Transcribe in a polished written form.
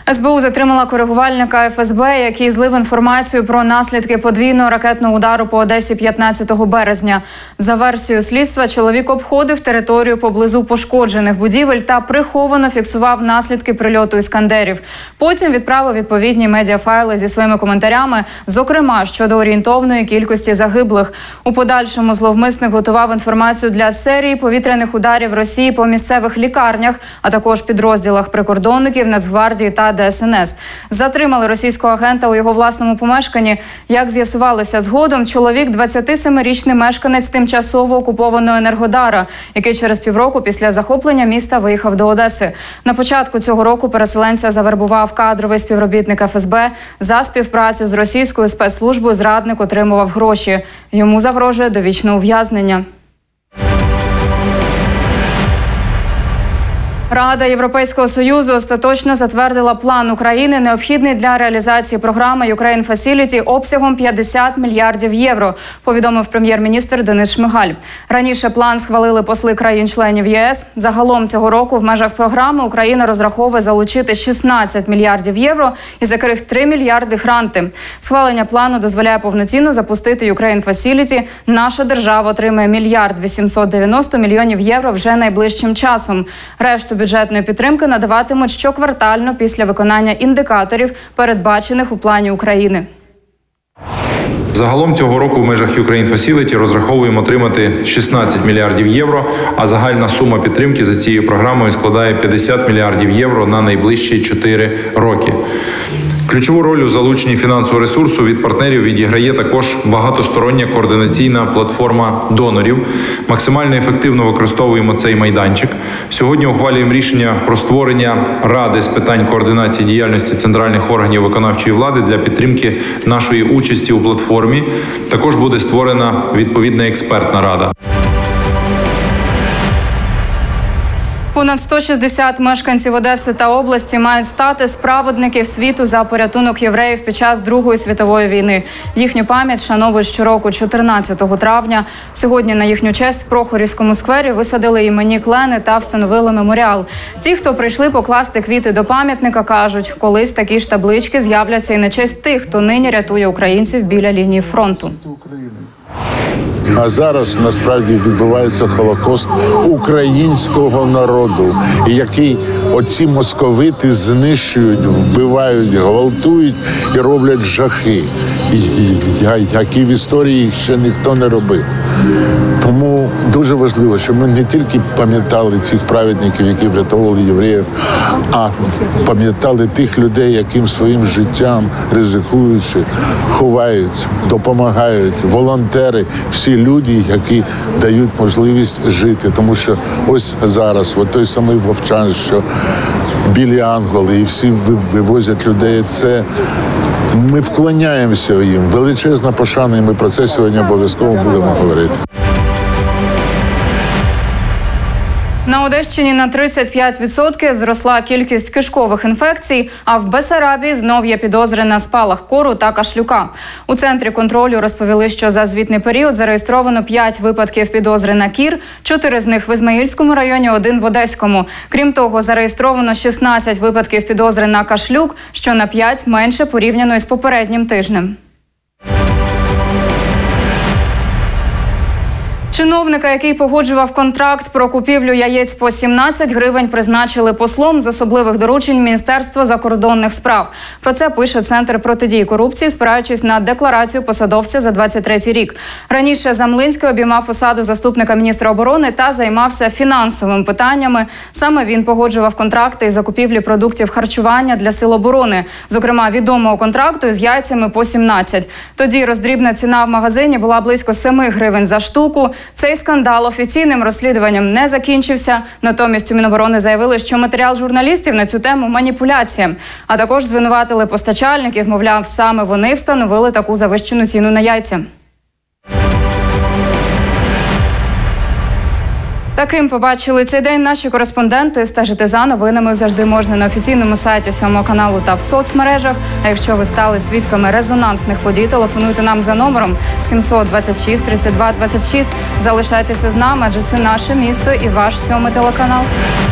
СБУ затримала коригувальника ФСБ, який злив інформацію про наслідки подвійного ракетного удару по Одесі 15 березня. За версією слідства, чоловік обходив територію поблизу пошкоджених будівель та приховано фіксував наслідки прильоту «Іскандерів». Потім відправив відповідні медіафайли зі своїми коментарями, зокрема щодо орієнтовної кількості загиблих. У подальшому зловмисник готував інформацію для серії повітряних ударів Росії по місцевих лікарнях, а також підрозділах прикордонників, Нацгвардії та ДСНС. Затримали російського агента у його власному помешканні. Як з'ясувалося згодом, чоловік – 27-річний мешканець тимчасово окупованого Енергодара, який через півроку після захоплення міста виїхав до Одеси. На початку цього року переселенця завербував кадровий співробітник ФСБ. За співпрацю з російською спецслужбою зрадник отримував гроші. Йому загрожує довічне ув'язнення. Рада Європейського Союзу остаточно затвердила план України, необхідний для реалізації програми «Ukraine Facility» обсягом 50 мільярдів євро, повідомив прем'єр-міністр Денис Шмигаль. Раніше план схвалили посли країн-членів ЄС. Загалом цього року в межах програми Україна розраховує залучити 16 мільярдів євро, із яких 3 мільярди – гранти. Схвалення плану дозволяє повноцінно запустити «Ukraine Facility». Наша держава отримає 1 мільярд 890 мільйонів євро вже найближчим часом. Решту бюджетної підтримки надаватимуть щоквартально після виконання індикаторів, передбачених у плані України. Загалом цього року в межах Ukraine Facility розраховуємо отримати 16 мільярдів євро, а загальна сума підтримки за цією програмою складає 50 мільярдів євро на найближчі 4 роки. Ключову роль у залученні фінансового ресурсу від партнерів відіграє також багатостороння координаційна платформа донорів. Максимально ефективно використовуємо цей майданчик. Сьогодні ухвалюємо рішення про створення Ради з питань координації діяльності центральних органів виконавчої влади для підтримки нашої участі у платформі. Також буде створена відповідна експертна рада. Понад 160 мешканців Одеси та області мають статус праведників світу за порятунок євреїв під час Другої світової війни. Їхню пам'ять шановують щороку 14 травня. Сьогодні на їхню честь в Прохорівському сквері висадили іменні клени та встановили меморіал. Ті, хто прийшли покласти квіти до пам'ятника, кажуть, колись такі ж таблички з'являться і на честь тих, хто нині рятує українців біля лінії фронту. А зараз насправді відбувається Холокост українського народу, який оці московити знищують, вбивають, гвалтують і роблять жахи, які в історії ще ніхто не робив. Тому дуже важливо, щоб ми не тільки пам'ятали цих праведників, які врятовували євреїв, а пам'ятали тих людей, яким своїм життям, ризикуючи, ховають, допомагають, волонтери, всі люди, які дають можливість жити. Тому що ось зараз, от той самий Вовчан, що білі ангели, і всі вивозять людей, це ми вклоняємося їм. Величезна пошана, і ми про це сьогодні обов'язково будемо говорити. На Одещині на 35% зросла кількість кишкових інфекцій, а в Бессарабії знов є підозри на спалах кору та кашлюка. У Центрі контролю розповіли, що за звітний період зареєстровано 5 випадків підозри на кір, 4 з них в Ізмаїльському районі, 1 в Одеському. Крім того, зареєстровано 16 випадків підозри на кашлюк, що на 5 менше порівняно із попереднім тижнем. Чиновника, який погоджував контракт про купівлю яєць по 17 гривень, призначили послом з особливих доручень Міністерства закордонних справ. Про це пише Центр протидії корупції, спираючись на декларацію посадовця за 23-й рік. Раніше Замлинський обіймав посаду заступника міністра оборони та займався фінансовими питаннями. Саме він погоджував контракти із закупівлі продуктів харчування для сил оборони. Зокрема, відомого контракту із яйцями по 17. Тоді роздрібна ціна в магазині була близько 7 гривень за штуку. Цей скандал офіційним розслідуванням не закінчився. Натомість у Міноборони заявили, що матеріал журналістів на цю тему – маніпуляція. А також звинуватили постачальників, мовляв, саме вони встановили таку завищену ціну на яйця. Таким побачили цей день наші кореспонденти. Стежити за новинами завжди можна на офіційному сайті 7 каналу та в соцмережах. А якщо ви стали свідками резонансних подій, телефонуйте нам за номером 726 32 26. Залишайтеся з нами, адже це наше місто і ваш 7 телеканал.